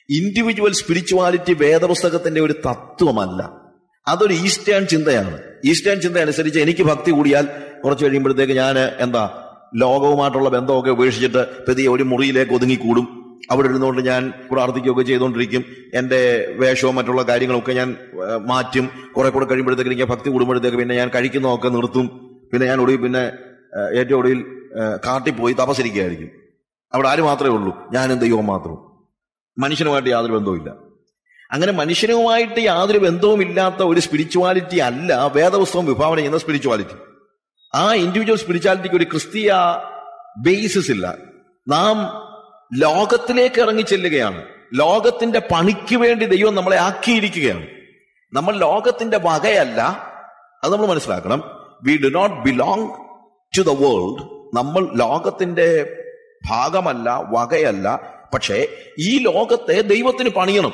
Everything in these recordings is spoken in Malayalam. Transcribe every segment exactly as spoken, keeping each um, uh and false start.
ഇൻഡിവിജ്വൽ സ്പിരിച്വാലിറ്റി വേദപുസ്തകത്തിന്റെ ഒരു തത്വമല്ല. അതൊരു ഈസ്റ്റേൺ ചിന്തയാണ്. ഈസ്റ്റേൺ ചിന്ത അനുസരിച്ച് എനിക്ക് ഭക്തി കൂടിയാൽ കുറച്ച് കഴിയുമ്പോഴത്തേക്ക് ഞാൻ എന്താ ലോകവുമായിട്ടുള്ള ബന്ധമൊക്കെ ഉപേക്ഷിച്ചിട്ട് പതിയെ ഒരു മുറിയിലേക്ക് ഒതുങ്ങിക്കൂടും. അവിടെ ഇരുന്നുകൊണ്ട് ഞാൻ പ്രാർത്ഥിക്കുകയൊക്കെ ചെയ്തുകൊണ്ടിരിക്കും. എൻ്റെ വേഷവും മറ്റുള്ള കാര്യങ്ങളൊക്കെ ഞാൻ മാറ്റും. കുറെ കൂടെ കഴിയുമ്പോഴത്തേക്ക് എനിക്ക് ഭക്തി കൂടുമ്പോഴത്തേക്ക് പിന്നെ ഞാൻ കഴിക്കുന്നതൊക്കെ നിർത്തും. പിന്നെ ഞാൻ ഒടുവിൽ പിന്നെ ഏറ്റവും ഒടുവിൽ കാട്ടിപ്പോയി തപസ്സരിക്കുകയായിരിക്കും. അവിടെ ആര് മാത്രമേ ഉള്ളൂ? ഞാനും ദൈവവും മാത്രം. മനുഷ്യനുമായിട്ട് യാതൊരു ബന്ധവുമില്ല. അങ്ങനെ മനുഷ്യനുമായിട്ട് യാതൊരു ബന്ധവും ഇല്ലാത്ത ഒരു സ്പിരിച്വാലിറ്റി അല്ല വേദപുസ്തകം വിഭാവന ചെയ്യുന്ന സ്പിരിച്വാലിറ്റി. ആ ഇൻഡിവിജ്വൽ സ്പിരിച്വാലിറ്റിക്ക് ഒരു ക്രിസ്തീയ ബേസിസ് ഇല്ല. നാം ലോകത്തിലേക്ക് ഇറങ്ങി ചെല്ലുകയാണ്. ലോകത്തിന്റെ പണിക്ക് വേണ്ടി ദൈവം നമ്മളെ ആക്കിയിരിക്കുകയാണ്. നമ്മൾ ലോകത്തിന്റെ വകയല്ല, അത് നമ്മൾ മനസ്സിലാക്കണം. We do not belong to the world. നമ്മൾ ലോകത്തിന്റെ ഭാഗമല്ല, വകയല്ല. പക്ഷേ ഈ ലോകത്തെ ദൈവത്തിന് പണിയണം.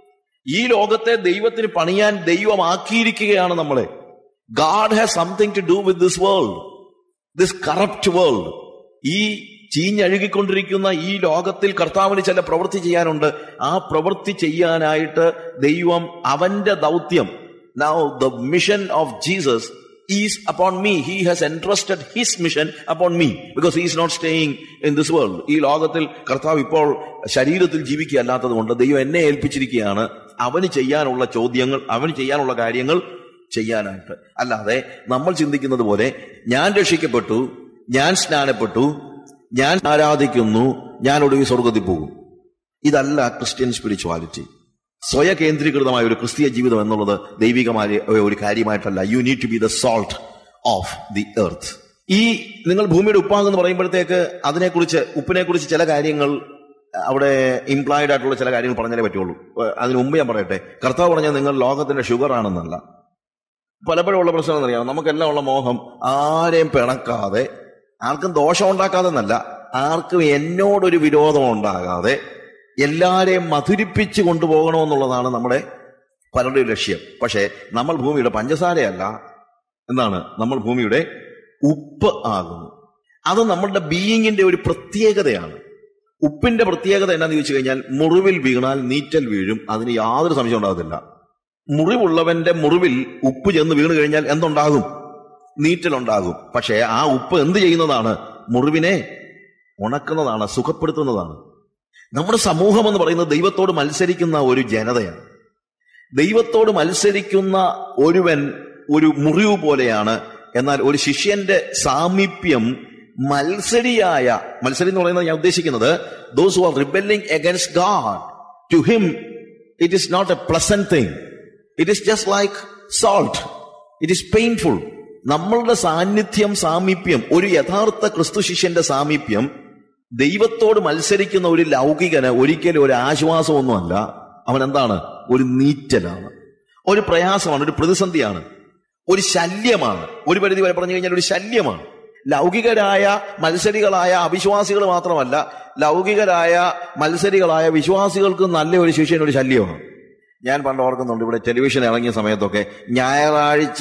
ഈ ലോകത്തെ ദൈവത്തിന് പണിയാൻ ദൈവമാക്കിയിരിക്കുകയാണ് നമ്മളെ. God has something to do with this world, this corrupt world. ഈ ചീഞ്ഞഴുകിക്കൊണ്ടിരിക്കുന്ന ഈ ലോകത്തിൽ കർത്താവിന് ചില പ്രവൃത്തി ചെയ്യാനുണ്ട്. ആ പ്രവൃത്തി ചെയ്യാനായിട്ട് ദൈവം അവന്റെ ദൗത്യം, now the mission of Jesus is upon me. He has entrusted his mission upon me because he is not staying in this world. ഈ ലോകത്തിൽ കർത്താവ് ഇപ്പോൾ ശരീരത്തിൽ ജീവിക്കുകയല്ലാത്തത് കൊണ്ട് ദൈവം എന്നെ ഏൽപ്പിച്ചിരിക്കുകയാണ് അവന് ചെയ്യാനുള്ള ചോദ്യങ്ങൾ, അവന് ചെയ്യാനുള്ള കാര്യങ്ങൾ ചെയ്യാനായിട്ട്. അല്ലാതെ നമ്മൾ ചിന്തിക്കുന്നത് പോലെ ഞാൻ രക്ഷിക്കപ്പെട്ടു, ഞാൻ സ്നാനപ്പെട്ടു, ഞാൻ ആരാധിക്കുന്നു, ഞാൻ ഒടുവിൽ സ്വർഗത്തിൽ പോകും. ഇതല്ല ക്രിസ്ത്യൻ സ്പിരിച്വാലിറ്റി. സ്വയ കേന്ദ്രീകൃതമായ ഒരു ക്രിസ്തീയ ജീവിതം എന്നുള്ളത് ദൈവികമായ ഒരു കാര്യമായിട്ടല്ല. You need to be the salt of the earth. ഈ നിങ്ങൾ ഭൂമിയുടെ ഉപ്പാണെന്ന് പറയുമ്പോഴത്തേക്ക് അതിനെക്കുറിച്ച്, ഉപ്പിനെ കുറിച്ച് ചില കാര്യങ്ങൾ അവിടെ ഇംപ്ലോയിഡ് ആയിട്ടുള്ള ചില കാര്യങ്ങൾ പറഞ്ഞാലേ പറ്റുള്ളൂ. അതിന് മുമ്പ് ഞാൻ പറയട്ടെ, കർത്താവ് പറഞ്ഞാൽ നിങ്ങൾ ലോകത്തിന്റെ ഷുഗർ ആണെന്നല്ല. പലപ്പോഴും ഉള്ള പ്രശ്നം എന്നറിയാം, നമുക്കെല്ലാം ഉള്ള മോഹം ആരെയും പിണക്കാതെ, ആർക്കും ദോഷം ഉണ്ടാക്കാതെ എന്നല്ല, ആർക്കും എന്നോടൊരു വിരോധം ഉണ്ടാകാതെ എല്ലാരെയും മധുരിപ്പിച്ച് കൊണ്ടുപോകണമെന്നുള്ളതാണ് നമ്മുടെ പലരുടെയും ലക്ഷ്യം. പക്ഷേ നമ്മൾ ഭൂമിയുടെ പഞ്ചസാരയല്ല, എന്താണ്, നമ്മൾ ഭൂമിയുടെ ഉപ്പ് ആകുന്നു. അത് നമ്മളുടെ ബീയിങ്ങിന്റെ ഒരു പ്രത്യേകതയാണ്. ഉപ്പിന്റെ പ്രത്യേകത എന്നാന്ന് ചോദിച്ചു കഴിഞ്ഞാൽ, മുറിവിൽ വീണാൽ നീറ്റൽ വീഴും, അതിന് യാതൊരു സംശയം ഉണ്ടാകത്തില്ല. മുറിവുള്ളവന്റെ മുറിവിൽ ഉപ്പ് ചെന്ന് വീണ് കഴിഞ്ഞാൽ എന്തുണ്ടാകും? നീറ്റലുണ്ടാകും. പക്ഷേ ആ ഉപ്പ് എന്ത് ചെയ്യുന്നതാണ്? മുറിവിനെ ഉണക്കുന്നതാണ്, സുഖപ്പെടുത്തുന്നതാണ്. നമ്മുടെ സമൂഹം എന്ന് പറയുന്നത് ദൈവത്തോട് മത്സരിക്കുന്ന ഒരു ജനതയാണ്. ദൈവത്തോട് മത്സരിക്കുന്ന ഒരുവൻ ഒരു മുറിവ് പോലെയാണ്. എന്നാൽ ഒരു ശിഷ്യന്റെ സാമീപ്യം മത്സരിയായ, മത്സരി എന്ന് പറയുന്നത് ഞാൻ ഉദ്ദേശിക്കുന്നത് those who are rebelling against God, to him it is not a pleasant thing. It is just like salt. It is painful. നമ്മളുടെ സാന്നിധ്യം, സാമീപ്യം, ഒരു യഥാർത്ഥ ക്രിസ്തു ശിഷ്യന്റെ സാമീപ്യം ദൈവത്തോട് മത്സരിക്കുന്ന ഒരു ലൗകികന് ഒരിക്കലും ഒരു ആശ്വാസമൊന്നുമല്ല. അവൻ എന്താണ്? ഒരു നീറ്റലാണ്, ഒരു പ്രയാസമാണ്, ഒരു പ്രതിസന്ധിയാണ്, ഒരു ശല്യമാണ്. ഒരു പരിധി വരെ പറഞ്ഞു കഴിഞ്ഞാൽ ഒരു ശല്യമാണ്. ലൗകികരായ മത്സരികളായ അവിശ്വാസികൾ മാത്രമല്ല, ലൗകികരായ മത്സരികളായ വിശ്വാസികൾക്ക് നല്ല ഒരു ശിഷ്യൻ ഒരു ശല്യമാണ്. ഞാൻ പണ്ട് ഓർക്കുന്നുണ്ട്, ഇവിടെ ടെലിവിഷൻ ഇറങ്ങിയ സമയത്തൊക്കെ ഞായറാഴ്ച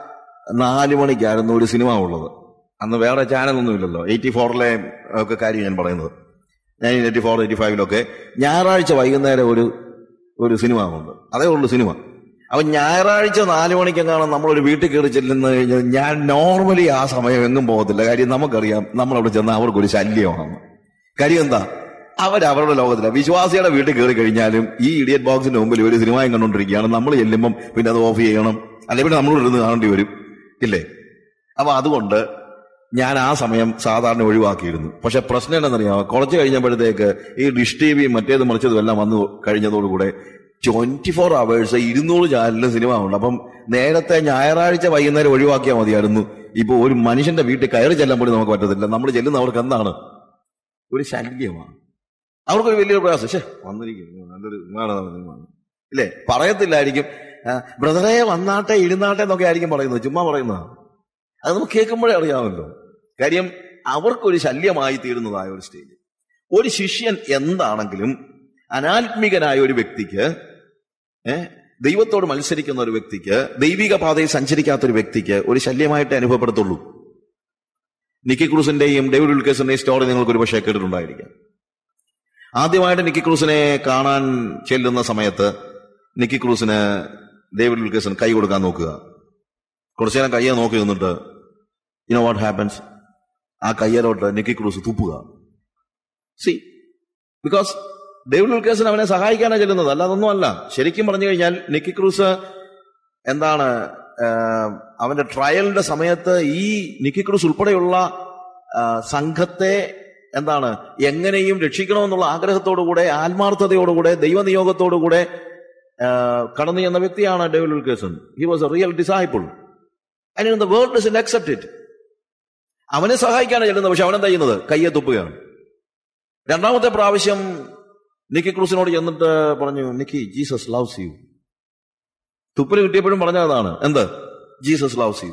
നാലു മണിക്കായിരുന്നു ഒരു സിനിമ ഉള്ളത്. അന്ന് വേറെ ചാനലൊന്നും ഇല്ലല്ലോ. എയ്റ്റി ഫോറിലെ ഒക്കെ കാര്യം ഞാൻ പറയുന്നത്. നയൻറ്റീൻ എയ്റ്റി ഫോർ എയ്റ്റി ഫൈവിലൊക്കെ ഞായറാഴ്ച വൈകുന്നേരം ഒരു ഒരു സിനിമ ഉണ്ട്. അതേ ഉള്ളൂ സിനിമ. അപ്പൊ ഞായറാഴ്ച നാലു മണിക്കെങ്ങാണ് നമ്മളൊരു വീട്ടിൽ കയറി ചെല്ലുന്ന കഴിഞ്ഞാൽ ഞാൻ നോർമലി ആ സമയം എങ്ങും പോകത്തില്ല. കാര്യം നമുക്കറിയാം നമ്മളവിടെ ചെന്നാൽ അവർക്കൊരു ശല്യമാണ്. കാര്യം എന്താ? അവരവരുടെ ലോകത്തില്ല. വിശ്വാസിയുടെ വീട്ടിൽ കയറി കഴിഞ്ഞാലും ഈ ഇഡിയറ്റ് ബോക്സിന്റെ മുമ്പിൽ ഒരു സിനിമയും കണ്ടുകൊണ്ടിരിക്കുകയാണ്. നമ്മൾ ചെല്ലുമ്പം പിന്നെ അത് ഓഫ് ചെയ്യണം, അല്ലെങ്കിൽ പിന്നെ നമ്മളോട് ഇരുന്ന് കാണേണ്ടി വരും, ഇല്ലേ? അപ്പൊ അതുകൊണ്ട് ഞാൻ ആ സമയം സാധാരണ ഒഴിവാക്കിയിരുന്നു. പക്ഷെ പ്രശ്നം എന്താണെന്നറിയാമോ? കുറച്ച് കഴിഞ്ഞപ്പോഴത്തേക്ക് ഈ ഡിഷ് ടി വിയും മറ്റേതും മറിച്ചതും എല്ലാം വന്നു കഴിഞ്ഞതോടുകൂടെ ട്വന്റി ഫോർ അവേഴ്സ് ഇരുന്നൂറ് ചാനലിലും സിനിമ ഉണ്ട്. അപ്പം നേരത്തെ ഞായറാഴ്ച വൈകുന്നേരം ഒഴിവാക്കിയാൽ മതിയായിരുന്നു. ഇപ്പൊ ഒരു മനുഷ്യന്റെ വീട്ടിൽ കയറി ചെല്ലാൻ പോലും നമുക്ക് പറ്റത്തില്ല. നമ്മൾ ചെല്ലുന്നവർക്ക് എന്താണ്? ഒരു ശല്യമാണ്. അവർക്കൊരു വലിയൊരു പ്രയാസം. ശേ വന്നിരിക്കുന്നു, നല്ലൊരു ഇല്ലേ? പറയത്തില്ലായിരിക്കും, ബ്രദറെ വന്നാട്ടെ ഇരുന്നാട്ടെ എന്നൊക്കെ ആയിരിക്കും പറയുന്നത്. ചുമ്മാ പറയുന്നതാണ്. അത് നമുക്ക് കേൾക്കുമ്പോഴേ അറിയാമല്ലോ. കാര്യം അവർക്കൊരു ശല്യമായി തീരുന്നതായ ഒരു സ്റ്റേജ്. ഒരു ശിഷ്യൻ എന്താണെങ്കിലും അനാത്മികനായ ഒരു വ്യക്തിക്ക്, ഏഹ് ദൈവത്തോട് മത്സരിക്കുന്ന ഒരു വ്യക്തിക്ക്, ദൈവിക പാതയിൽ സഞ്ചരിക്കാത്ത ഒരു വ്യക്തിക്ക് ഒരു ശല്യമായിട്ട് അനുഭവപ്പെടുത്തുള്ളൂ. നിക്കി ക്രൂസിന്റെയും ഡേവിഡ് വിൽക്കേഴ്സിന്റെയും സ്റ്റോറി നിങ്ങൾക്ക് ഒരു പക്ഷേ കേട്ടിട്ടുണ്ടായിരിക്കാം. ആദ്യമായിട്ട് നിക്കി ക്രൂസിനെ കാണാൻ ചെല്ലുന്ന സമയത്ത് നിക്കി ക്രൂസിന് ഡേവിഡ് വിൽക്കേഴ്സൺ കൈ കൊടുക്കാൻ നോക്കുക. കുറച്ചു നേരം കയ്യെ നോക്കി നിന്നിട്ട് യു നോ വാട്ട് ഹാപ്പൻസ്, ആ കയ്യിലോട്ട് നിക്കി ക്രൂസ് തുപ്പുക. സി, ബിക്കോസ് ഡേവിഡ് വിൽക്കേഴ്സൺ അവനെ സഹായിക്കാനാണ് ചെല്ലുന്നത്, അല്ല അതൊന്നും അല്ല. ശരിക്കും പറഞ്ഞു കഴിഞ്ഞാൽ നിക്കി ക്രൂസ് എന്താണ്, അവന്റെ ട്രയലിന്റെ സമയത്ത് ഈ നിക്കി ക്രൂസ് ഉൾപ്പെടെയുള്ള സംഘത്തെ എന്താണ് എങ്ങനെയും രക്ഷിക്കണമെന്നുള്ള ആഗ്രഹത്തോടുകൂടെ, ആത്മാർത്ഥതയോടുകൂടെ, ദൈവനിയോഗത്തോടുകൂടെ കടന്നു ചെന്ന വ്യക്തിയാണ് David Wilkerson. He was a real disciple and the world doesn't accept it. അവനെ സഹായിക്കാനാണ് ചെല്ലുന്നത്, പക്ഷെ അവനെന്താ ചെയ്യുന്നത്? കയ്യെ തുപ്പുകയാണ്. രണ്ടാമത്തെ പ്രാവശ്യം നിക്കി ക്രൂസിനോട് ചെന്നിട്ട് പറഞ്ഞു, നിക്കി, ജീസസ് ലവ്സ് യു. തുപ്പല് കിട്ടിയപ്പോഴും പറഞ്ഞതാണ് എന്ത്? Jesus loves you.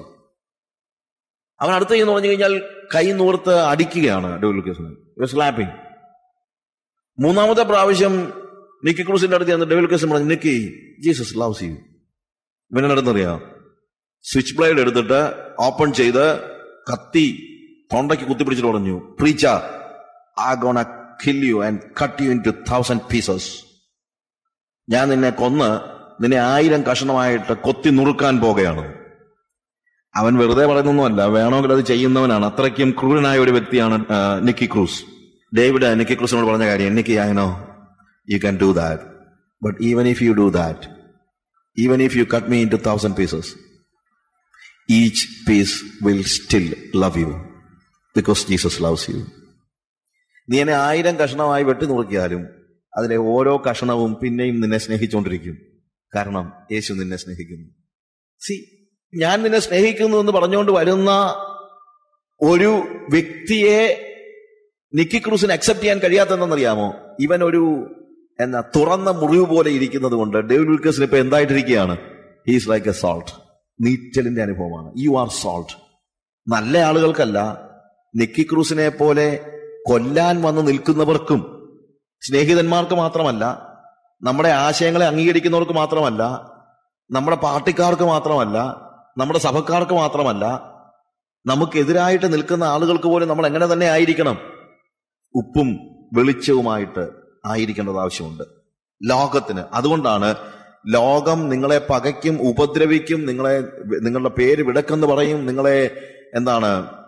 അവൻ അടുത്ത് ചെയ്യുന്ന പറഞ്ഞു കഴിഞ്ഞാൽ കൈ നൂർത്ത് അടിക്കുകയാണ് ഡേവിഡ് വിൽക്കേഴ്സൺ, സ്ലാപ്പിംഗ്. മൂന്നാമത്തെ പ്രാവശ്യം നിക്കി ക്രൂസിന്റെ അടുത്ത് ചെന്ന് ഡേവിഡ് വിൽക്കേഴ്സൺ പറഞ്ഞു, നിക്കി, ജീസസ് ലവ്സ് യു. ഇവനെ നടന്നറിയാം, സ്വിച്ച് ബ്ലേഡ് എടുത്തിട്ട് ഓപ്പൺ ചെയ്ത് കത്തി തൊണ്ടയ്ക്ക് കുത്തിപ്പിടിച്ചിട്ട് പറഞ്ഞു, preacher, I gonna kill you and cut you into thousand pieces. ഞാൻ നിന്നെ കൊന്ന് നിന്നെ ആയിരം കഷണമായിട്ട് കൊത്തി നുറുക്കാൻ പോകുകയാണ്. അവൻ വെറുതെ പറയുന്നൊന്നുമല്ല, വേണമെങ്കിൽ അത് ചെയ്യുന്നവനാണ്. അത്രയ്ക്കും ക്രൂരനായ ഒരു വ്യക്തിയാണ് നിക്കി ക്രൂസ്. ഡേവിഡ് നിക്കി ക്രൂസിനോട് പറഞ്ഞ കാര്യം, Nicky, I know you can do that, but even if you do that, even if you cut me into thousand pieces, each piece will still love you because Jesus loves you. നീ എന്നെ ആയിരം കഷണമായി വെട്ടി നുറുക്കിയാലും അതിലെ ഓരോ കഷണവും പിന്നെയും നിന്നെ സ്നേഹിച്ചുകൊണ്ടിരിക്കും, കാരണം യേശു നിന്നെ സ്നേഹിക്കുന്നു. സി, ഞാൻ നിന്നെ സ്നേഹിക്കുന്നു എന്ന് പറഞ്ഞുകൊണ്ട് വരുന്ന ഒരു വ്യക്തിയെ നിക്കി ക്രൂസിന് അക്സെപ്റ്റ് ചെയ്യാൻ കഴിയാത്തതെന്നറിയാമോ? ഇവൻ ഒരു എന്നാ തുറന്ന മുറിവ് പോലെ ഇരിക്കുന്നത് കൊണ്ട് ഡേവിഡ് വിൽക്കേഴ്സൺ ഇപ്പൊ എന്തായിട്ടിരിക്കുകയാണ്? He is like a salt. നീറ്റലിന്റെ അനുഭവമാണ്. You are salt. നല്ല ആളുകൾക്കല്ല, നിക്കി ക്രൂസിനെ പോലെ കൊല്ലാൻ വന്ന് നിൽക്കുന്നവർക്കും, സ്നേഹിതന്മാർക്ക് മാത്രമല്ല, നമ്മുടെ ആശയങ്ങളെ അംഗീകരിക്കുന്നവർക്ക് മാത്രമല്ല, നമ്മുടെ പാർട്ടിക്കാർക്ക് മാത്രമല്ല, നമ്മുടെ സഭക്കാർക്ക് മാത്രമല്ല, നമുക്കെതിരായിട്ട് നിൽക്കുന്ന ആളുകൾക്ക് പോലും നമ്മൾ എങ്ങനെ തന്നെ ആയിരിക്കണം? ഉപ്പും വെളിച്ചവുമായിട്ട് ആയിരിക്കേണ്ടത് ആവശ്യമുണ്ട് ലോകത്തിന്. അതുകൊണ്ടാണ് ലോകം നിങ്ങളെ പകയ്ക്കും, ഉപദ്രവിക്കും, നിങ്ങളെ നിങ്ങളുടെ പേര് വിടക്കെന്ന് പറയും, നിങ്ങളെ എന്താണ്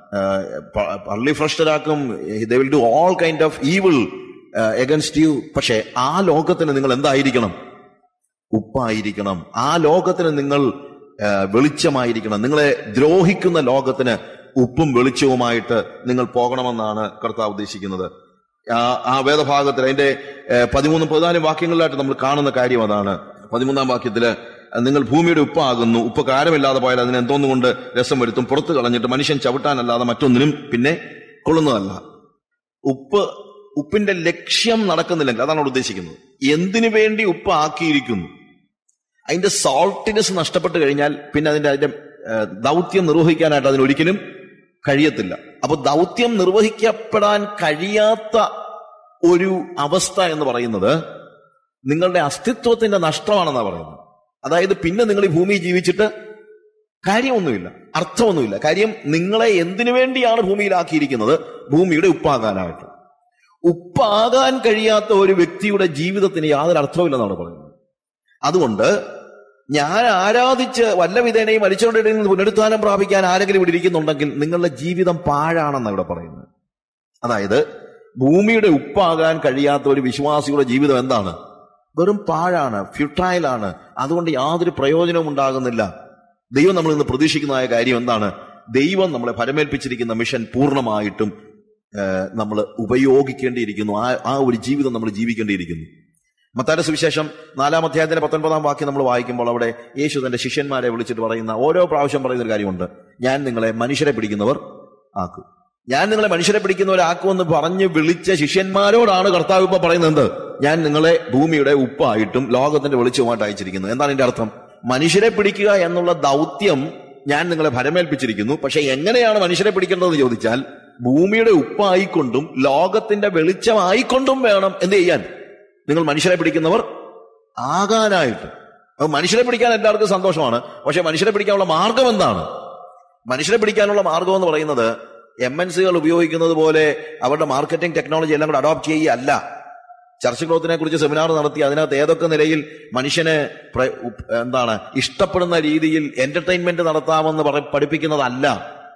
പള്ളി ഭ്രഷ്ടരാക്കും, they will do all kind of evil against you. പക്ഷെ ആ ലോകത്തിന് നിങ്ങൾ എന്തായിരിക്കണം? ഉപ്പായിരിക്കണം. ആ ലോകത്തിന് നിങ്ങൾ വെളിച്ചമായിരിക്കണം. നിങ്ങളെ ദ്രോഹിക്കുന്ന ലോകത്തിന് ഉപ്പും വെളിച്ചവുമായിട്ട് നിങ്ങൾ പോകണമെന്നാണ് കർത്താവ് ഉദ്ദേശിക്കുന്നത്. ആ വേദഭാഗത്തിൽ അതിന്റെ പതിമൂന്നും പതിനാലും വാക്യങ്ങളിലായിട്ട് നമ്മൾ കാണുന്ന കാര്യം അതാണ്. പതിമൂന്നാം വാക്യത്തില്, നിങ്ങൾ ഭൂമിയുടെ ഉപ്പാകുന്നു, ഉപ്പ് കാരമില്ലാതെ പോയാൽ അതിന് എന്തോന്നുകൊണ്ട് രസം വരുത്തും, പുറത്ത് കളഞ്ഞിട്ട് മനുഷ്യൻ ചവിട്ടാനല്ലാതെ മറ്റൊന്നിനും പിന്നെ കൊള്ളുന്നതല്ല. ഉപ്പ് ഉപ്പിന്റെ ലക്ഷ്യം നടക്കുന്നില്ലെങ്കിൽ, അതാണ് അവിടെ ഉദ്ദേശിക്കുന്നത്. എന്തിനു വേണ്ടി ഉപ്പ് ആക്കിയിരിക്കുന്നു, അതിന്റെ സോൾട്ടിനെസ് നഷ്ടപ്പെട്ട് കഴിഞ്ഞാൽ പിന്നെ അതിന്റെ അതിന്റെ ദൗത്യം നിർവഹിക്കാനായിട്ട് അതിനൊരിക്കലും കഴിയത്തില്ല. അപ്പൊ ദൗത്യം നിർവഹിക്കപ്പെടാൻ കഴിയാത്ത ഒരു അവസ്ഥ എന്ന് പറയുന്നത് നിങ്ങളുടെ അസ്തിത്വത്തിന്റെ നഷ്ടമാണെന്നാണ് പറയുന്നത്. അതായത് പിന്നെ നിങ്ങൾ ഈ ഭൂമിയിൽ ജീവിച്ചിട്ട് കാര്യമൊന്നുമില്ല, അർത്ഥമൊന്നുമില്ല. കാര്യം നിങ്ങളെ എന്തിനു വേണ്ടിയാണ് ഭൂമിയിലാക്കിയിരിക്കുന്നത്? ഭൂമിയുടെ ഉപ്പാകാനായിട്ട്. ഉപ്പാകാൻ കഴിയാത്ത ഒരു വ്യക്തിയുടെ ജീവിതത്തിന് യാതൊരു അർത്ഥമില്ലെന്നാണ് പറയുന്നത്. അതുകൊണ്ട് ഞാൻ ആരാധിച്ച് വല്ല വിധേനയും മരിച്ചവരുടെ നിന്ന് പുനരുത്ഥാനം പ്രാപിക്കാൻ ആരെങ്കിലും ഇവിടെ ഇരിക്കുന്നുണ്ടെങ്കിൽ നിങ്ങളുടെ ജീവിതം പാഴാണെന്നാണ് ഇവിടെ പറയുന്നത്. അതായത് ഭൂമിയുടെ ഉപ്പാകാൻ കഴിയാത്ത ഒരു വിശ്വാസിയുടെ ജീവിതം എന്താണ്? വെറും പാഴാണ്, ഫ്യൂട്ടൈലാണ്. അതുകൊണ്ട് യാതൊരു പ്രയോജനവും ഉണ്ടാകുന്നില്ല. ദൈവം നമ്മൾ ഇന്ന് പ്രതീക്ഷിക്കുന്നതായ കാര്യം എന്താണ്? ദൈവം നമ്മളെ ഫലമേൽപ്പിച്ചിരിക്കുന്ന മിഷൻ പൂർണ്ണമായിട്ടും നമ്മൾ ഉപയോഗിക്കേണ്ടിയിരിക്കുന്നു. ആ ആ ഒരു ജീവിതം നമ്മൾ ജീവിക്കേണ്ടിയിരിക്കുന്നു. മത്തായിയുടെ സുവിശേഷം നാലാം അധ്യായത്തിന്റെ പത്തൊൻപതാം വാക്യം നമ്മൾ വായിക്കുമ്പോൾ അവിടെ യേശു തന്റെ ശിഷ്യന്മാരെ വിളിച്ചിട്ട് പറയുന്ന ഓരോ പ്രാവശ്യം പറയുന്ന ഒരു കാര്യമുണ്ട്. ഞാൻ നിങ്ങളെ മനുഷ്യരെ പിടിക്കുന്നവർ ആക്കും. ഞാൻ നിങ്ങളെ മനുഷ്യരെ പിടിക്കുന്നവരാക്കുമെന്ന് പറഞ്ഞ് വിളിച്ച ശിഷ്യന്മാരോടാണ് കർത്താവ് ഇപ്പൊ പറയുന്നത് എന്ത്? ഞാൻ നിങ്ങളെ ഭൂമിയുടെ ഉപ്പായിട്ടും ലോകത്തിന്റെ വെളിച്ചവുമായിട്ട് അയച്ചിരിക്കുന്നു. എന്താണ് ഇതിന്റെ അർത്ഥം? മനുഷ്യരെ പിടിക്കുക എന്നുള്ള ദൗത്യം ഞാൻ നിങ്ങളെ ഭരമേൽപ്പിച്ചിരിക്കുന്നു. പക്ഷെ എങ്ങനെയാണ് മനുഷ്യരെ പിടിക്കേണ്ടതെന്ന് ചോദിച്ചാൽ ഭൂമിയുടെ ഉപ്പായിക്കൊണ്ടും ലോകത്തിന്റെ വെളിച്ചമായിക്കൊണ്ടും വേണം എന്ത് ചെയ്യാൻ? നിങ്ങൾ മനുഷ്യരെ പിടിക്കുന്നവർ ആകാനായിട്ട്. അപ്പൊ മനുഷ്യരെ പിടിക്കാൻ എല്ലാവർക്കും സന്തോഷമാണ്. പക്ഷെ മനുഷ്യരെ പിടിക്കാനുള്ള മാർഗം എന്താണ്? മനുഷ്യരെ പിടിക്കാനുള്ള മാർഗം എന്ന് പറയുന്നത് എം എൻ സികൾ ഉപയോഗിക്കുന്നത് പോലെ അവരുടെ മാർക്കറ്റിംഗ് ടെക്നോളജി എല്ലാം കൂടെ അഡോപ്റ്റ് ചെയ്യുകയല്ല. ചർച്ച് ഗ്രോത്തിനെ കുറിച്ച് സെമിനാർ നടത്തി അതിനകത്ത് ഏതൊക്കെ നിലയിൽ മനുഷ്യനെ എന്താണ് ഇഷ്ടപ്പെടുന്ന രീതിയിൽ എന്റർടൈൻമെന്റ് നടത്താമെന്ന് പറ പഠിപ്പിക്കുന്നതല്ല.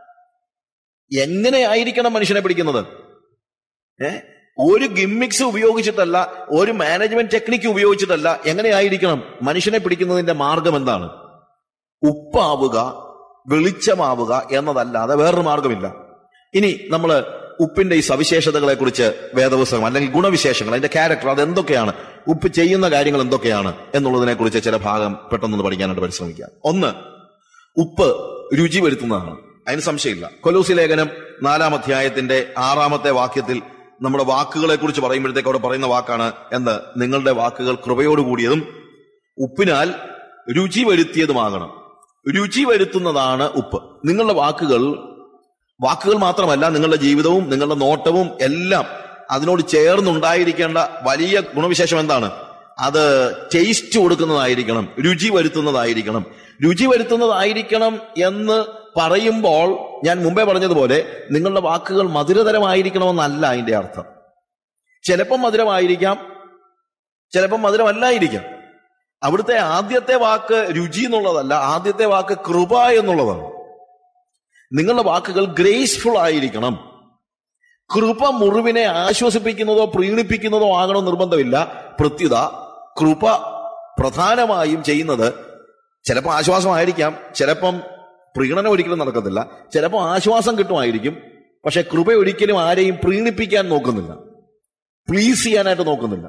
എങ്ങനെയായിരിക്കണം മനുഷ്യനെ പിടിക്കുന്നത്? ഏ ഒരു ഗിമ്മിക്സ് ഉപയോഗിച്ചിട്ടല്ല, ഒരു മാനേജ്മെന്റ് ടെക്നിക്ക് ഉപയോഗിച്ചിട്ടല്ല. എങ്ങനെയായിരിക്കണം മനുഷ്യനെ പിടിക്കുന്നതിന്റെ മാർഗം എന്താണ്? ഉപ്പാവുക, വെളിച്ചമാവുക എന്നതല്ലാതെ വേറൊരു മാർഗമില്ല. ഇനി നമ്മൾ ഉപ്പിന്റെ ഈ സവിശേഷതകളെ കുറിച്ച് വേദപുസ്തകം അല്ലെങ്കിൽ ഗുണവിശേഷങ്ങൾ, അതിന്റെ ക്യാരക്ടർ, അത് എന്തൊക്കെയാണ്, ഉപ്പ് ചെയ്യുന്ന കാര്യങ്ങൾ എന്തൊക്കെയാണ് എന്നുള്ളതിനെ കുറിച്ച് ചില ഭാഗം പെട്ടെന്ന് പഠിക്കാനായിട്ട് പരിശ്രമിക്കാം. ഒന്ന്, ഉപ്പ് രുചി വരുത്തുന്നതാണ്, അതിന് സംശയമില്ല. കൊലോസി ലേഖനം നാലാം അധ്യായത്തിന്റെ ആറാമത്തെ വാക്യത്തിൽ നമ്മുടെ വാക്കുകളെ കുറിച്ച് പറയുമ്പോഴത്തേക്ക് അവിടെ പറയുന്ന വാക്കാണ് എന്ത്? നിങ്ങളുടെ വാക്കുകൾ കൃപയോടുകൂടിയതും ഉപ്പിനാൽ രുചി വരുത്തിയതുമാകണം. രുചി വരുത്തുന്നതാണ് ഉപ്പ്. നിങ്ങളുടെ വാക്കുകൾ വാക്കുകൾ മാത്രമല്ല, നിങ്ങളുടെ ജീവിതവും നിങ്ങളുടെ നോട്ടവും എല്ലാം അതിനോട് ചേർന്നുണ്ടായിരിക്കേണ്ട വലിയ ഗുണവിശേഷം എന്താണ്? അത് ടേസ്റ്റ് കൊടുക്കുന്നതായിരിക്കണം, രുചി വരുത്തുന്നതായിരിക്കണം. രുചി വരുത്തുന്നതായിരിക്കണം എന്ന് പറയുമ്പോൾ ഞാൻ മുമ്പേ പറഞ്ഞതുപോലെ നിങ്ങളുടെ വാക്കുകൾ മധുരതരമായിരിക്കണമെന്നല്ല അതിന്റെ അർത്ഥം. ചിലപ്പം മധുരമായിരിക്കാം, ചിലപ്പം മധുരമല്ലായിരിക്കാം. അവിടുത്തെ ആദ്യത്തെ വാക്ക് രുചി എന്നുള്ളതല്ല, ആദ്യത്തെ വാക്ക് കൃപ എന്നുള്ളതാണ്. നിങ്ങളുടെ വാക്കുകൾ ഗ്രേസ്ഫുൾ ആയിരിക്കണം. കൃപ മുറിവിനെ ആശ്വസിപ്പിക്കുന്നതോ പ്രീണിപ്പിക്കുന്നതോ ആകണോ നിർബന്ധമില്ല. പ്രത്യുത കൃപ പ്രധാനമായും ചെയ്യുന്നത് ചിലപ്പോൾ ആശ്വാസമായിരിക്കാം, ചിലപ്പം പ്രീണനം ഒരിക്കലും നടക്കത്തില്ല, ചിലപ്പോൾ ആശ്വാസം കിട്ടുമായിരിക്കും. പക്ഷെ കൃപ ഒരിക്കലും ആരെയും പ്രീണിപ്പിക്കാൻ നോക്കുന്നില്ല, പ്ലീസ് ചെയ്യാനായിട്ട് നോക്കുന്നില്ല.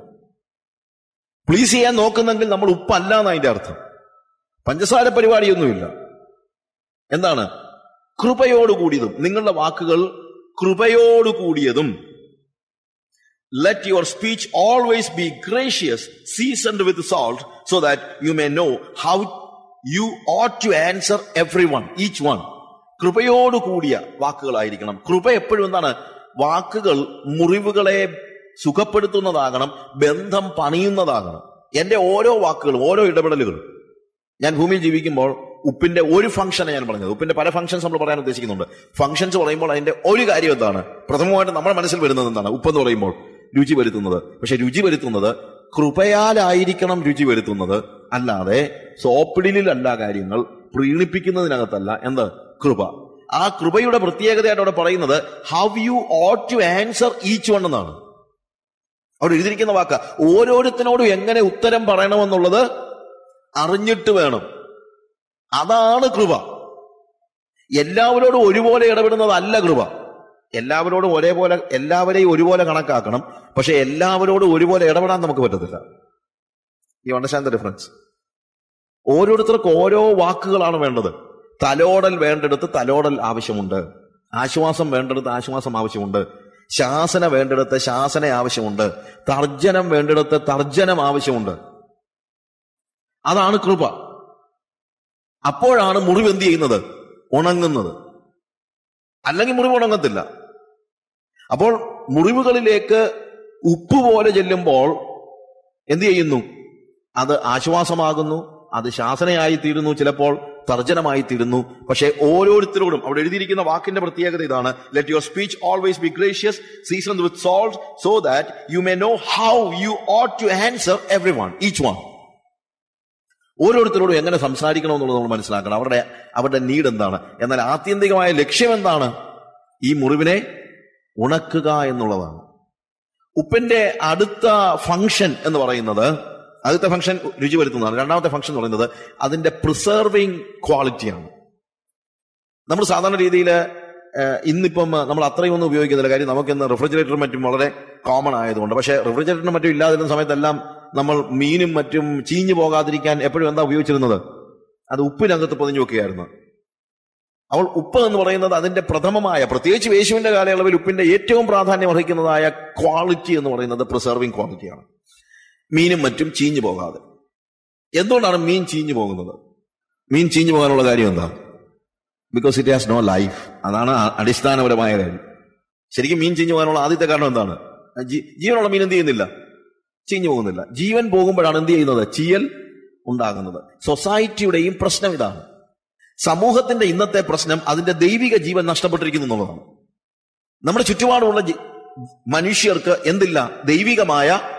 പ്ലീസ് ചെയ്യാൻ നോക്കുന്നെങ്കിൽ നമ്മൾ ഉപ്പല്ല എന്ന് അതിന്റെ അർത്ഥം. പഞ്ചസാര പരിപാടിയൊന്നുമില്ല. എന്താണ്? കൃപയോടുകൂടിയതും. നിങ്ങളുടെ വാക്കുകൾ കൃപയോടുകൂടിയതും. Let your speech always be gracious, seasoned with salt, so that you may know how you ought to answer everyone, each one. കൃപയോടുകൂടിയ വാക്കുകളായിരിക്കണം. കൃപ എപ്പോഴും എന്താണ്? വാക്കുകൾ മുറിവുകളെ സുഖപ്പെടുത്തുന്നതാകണം, ബന്ധം പണിയുന്നതാകണം. എന്റെ ഓരോ വാക്കുകളും ഓരോ ഇടപെടലുകളും, ഞാൻ ഭൂമിയിൽ ജീവിക്കുമ്പോൾ ഉപ്പിന്റെ ഒരു ഫംഗ്ഷനെ ഞാൻ പറഞ്ഞത്. ഉപ്പിന്റെ പല ഫംഗ്ഷൻസ് നമ്മൾ പറയാൻ ഉദ്ദേശിക്കുന്നുണ്ട്. ഫംഗ്ഷൻസ് പറയുമ്പോൾ അതിന്റെ ഒരു കാര്യം എന്താണ്? പ്രഥമമായിട്ട് നമ്മുടെ മനസ്സിൽ വരുന്നത് എന്താണ്? ഉപ്പെന്ന് പറയുമ്പോൾ രുചി വരുത്തുന്നത്. പക്ഷെ രുചി വരുത്തുന്നത് കൃപയാലായിരിക്കണം രുചി വരുത്തുന്നത്, അല്ലാതെ സോപ്പിടിലല്ല കാര്യങ്ങൾ, പ്രീണിപ്പിക്കുന്നതിനകത്തല്ല. എന്ത്? കൃപ. ആ കൃപയുടെ പ്രത്യേകതയായിട്ട് അവിടെ പറയുന്നത് how you ought to answer each one എന്നാണ്. അവിടെ എഴുതിയിരിക്കുന്ന വാക്ക ഓരോരുത്തരോടും എങ്ങനെ ഉത്തരം പറയണമെന്നുള്ളത് അറിഞ്ഞിട്ട് വേണം. അതാണ് കൃപ. എല്ലാവരോടും ഒരുപോലെ ഇടപെടുന്നതല്ല കൃപ. എല്ലാവരോടും ഒരേപോലെ എല്ലാവരെയും ഒരുപോലെ കണക്കാക്കണം, പക്ഷെ എല്ലാവരോടും ഒരുപോലെ ഇടപെടാൻ നമുക്ക് പറ്റത്തില്ല. You understand the difference? ഓരോരുത്തർക്കും ഓരോ വാക്കുകളാണ് വേണ്ടത്. തലോടൽ വേണ്ടിടത്ത് തലോടൽ ആവശ്യമുണ്ട്, ആശ്വാസം വേണ്ടിടത്ത് ആശ്വാസം ആവശ്യമുണ്ട്, ശാസന വേണ്ടിടത്ത് ശാസന ആവശ്യമുണ്ട്, തർജനം വേണ്ടിടത്ത് തർജനം ആവശ്യമുണ്ട്. അതാണ് കൃപ. അപ്പോഴാണ് മുറിവ് എന്ത് ചെയ്യുന്നത്? ഉണങ്ങുന്നത്. അല്ലെങ്കിൽ മുറിവ് ഉണങ്ങത്തില്ല. അപ്പോൾ മുറിവുകളിലേക്ക് ഉപ്പ് പോലെ ചെല്ലുമ്പോൾ എന്ത് ചെയ്യുന്നു? അത് ആശ്വാസമാകുന്നു, അത് ശാസനയായി തീരുന്നു, ചിലപ്പോൾ തർജനമായി തീരുന്നു. പക്ഷെ ഓരോരുത്തരോടും അവിടെ എഴുതിയിരിക്കുന്ന വാക്കിന്റെ പ്രത്യേകത ഇതാണ്: let your speech always be gracious, seasoned with salt, so that you may know how you ought to answer every one, each one. ഓരോരുത്തരോടും എങ്ങനെ സംസാരിക്കണമെന്നുള്ളത് നമ്മൾ മനസ്സിലാക്കണം. അവരുടെ അവരുടെ നീഡ് എന്താണ്. എന്നാൽ ആത്യന്തികമായ ലക്ഷ്യം എന്താണ്? ഈ മുറിവിനെ ഉണക്കുക എന്നുള്ളതാണ്. ഉപ്പിന്റെ അടുത്ത ഫംഗ്ഷൻ എന്ന് പറയുന്നത്, അടുത്ത ഫംഗ്ഷൻ രുചി വരുത്തുന്നതാണ്. രണ്ടാമത്തെ ഫംഗ്ഷൻ എന്ന് പറയുന്നത് അതിന്റെ പ്രിസർവിങ് ക്വാളിറ്റിയാണ്. നമ്മൾ സാധാരണ രീതിയിൽ ഇന്നിപ്പം നമ്മൾ അത്രയും ഒന്നും ഉപയോഗിക്കുന്നില്ല. കാര്യം നമുക്കിന്ന് റെഫ്രിജറേറ്ററും മറ്റും വളരെ കോമൺ ആയതുകൊണ്ട്. പക്ഷെ റെഫ്രിജറേറ്ററും മറ്റും ഇല്ലാതിരുന്ന സമയത്തെല്ലാം നമ്മൾ മീനും മറ്റും ചീഞ്ഞു പോകാതിരിക്കാൻ എപ്പോഴും എന്താ ഉപയോഗിച്ചിരുന്നത്? അത് ഉപ്പിനകത്ത് പൊതിഞ്ഞു വെക്കുകയായിരുന്നു. അപ്പോൾ ഉപ്പ് എന്ന് പറയുന്നത് അതിന്റെ പ്രഥമമായ, പ്രത്യേകിച്ച് യേശുവിന്റെ കാലയളവിൽ ഉപ്പിന്റെ ഏറ്റവും പ്രാധാന്യം അർഹിക്കുന്നതായ ക്വാളിറ്റി എന്ന് പറയുന്നത് പ്രിസർവിങ് ക്വാളിറ്റിയാണ്. മീനും മറ്റും ചീഞ്ഞു പോകാതെ. എന്തുകൊണ്ടാണ് മീൻ ചീഞ്ഞു പോകുന്നത്? മീൻ ചീഞ്ഞു പോകാനുള്ള കാര്യം എന്താ? Because it has no life. അതാണ് അടിസ്ഥാനപരമായ കാര്യം. ശരിക്കും മീൻ ചീഞ്ഞു പോകാനുള്ള ആദ്യത്തെ കാരണം എന്താണ്? ജീവനുള്ള മീൻ എന്ത് ചെയ്യുന്നില്ല? ചീഞ്ഞു പോകുന്നില്ല. ജീവൻ പോകുമ്പോഴാണ് എന്ത് ചെയ്യുന്നത്? ചീയൽ ഉണ്ടാകുന്നത്. സൊസൈറ്റിയുടെയും പ്രശ്നം ഇതാണ്. സമൂഹത്തിന്റെ ഇന്നത്തെ പ്രശ്നം അതിന്റെ ദൈവിക ജീവൻ നഷ്ടപ്പെട്ടിരിക്കുന്നു എന്നുള്ളതാണ്. നമ്മുടെ ചുറ്റുപാടുമുള്ള മനുഷ്യർക്ക് എന്തില്ല? ദൈവികമായ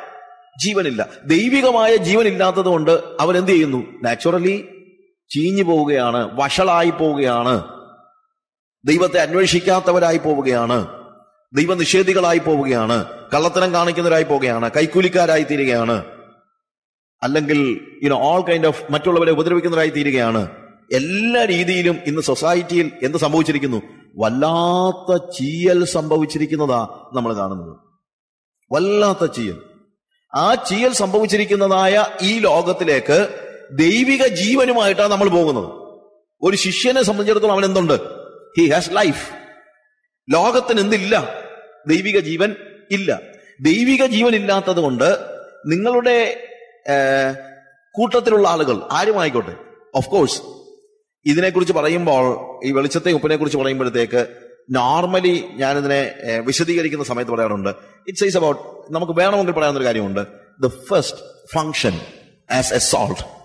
ജീവനില്ല. ദൈവികമായ ജീവനില്ലാത്തത് കൊണ്ട് അവരെന്ത് ചെയ്യുന്നു? നാച്ചുറലി ചീഞ്ഞു പോവുകയാണ്, വഷളായി പോവുകയാണ്, ദൈവത്തെ അന്വേഷിക്കാത്തവരായി പോവുകയാണ്, ദൈവനിഷേധികളായി പോവുകയാണ്, കള്ളത്തരം കാണിക്കുന്നവരായി പോവുകയാണ്, കൈക്കൂലിക്കാരായി തീരുകയാണ്, അല്ലെങ്കിൽ യുനോ ഓൾ കൈൻഡ് ഓഫ് മറ്റുള്ളവരെ ഉപദ്രവിക്കുന്നവരായി തീരുകയാണ്. എല്ലാ രീതിയിലും ഇന്ന് സൊസൈറ്റിയിൽ എന്ത് സംഭവിച്ചിരിക്കുന്നു? വല്ലാത്ത ചീയൽ സംഭവിച്ചിരിക്കുന്നതാ നമ്മൾ കാണുന്നത്. വല്ലാത്ത ചീയൽ. ആ ചീയൽ സംഭവിച്ചിരിക്കുന്നതായ ഈ ലോകത്തിലേക്ക് ദൈവിക ജീവനുമായിട്ടാണ് നമ്മൾ പോകുന്നത്. ഒരു ശിഷ്യനെ സംബന്ധിച്ചിടത്തോളം അവൻ എന്തുണ്ട്? He has life. ലോകത്തിന് എന്തില്ല? ദൈവിക ജീവൻ ഇല്ല. ദൈവിക ജീവൻ ഇല്ലാത്തത് കൊണ്ട് നിങ്ങളുടെ കൂട്ടത്തിലുള്ള ആളുകൾ ആരുമായിക്കോട്ടെ, ഓഫ് കോഴ്സ് ഇതിനെക്കുറിച്ച് പറയുമ്പോൾ, ഈ വെളിച്ചത്തെ ഉപ്പിനെ കുറിച്ച് പറയുമ്പോഴത്തേക്ക് നോർമലി ഞാനിതിനെ വിശദീകരിക്കുന്ന സമയത്ത് പറയാറുണ്ട്, ഇറ്റ്സ് ഈസ് അബൌട്ട്, നമുക്ക് വേണമെങ്കിൽ പറയാവുന്നൊരു കാര്യമുണ്ട്, the first function as a salt.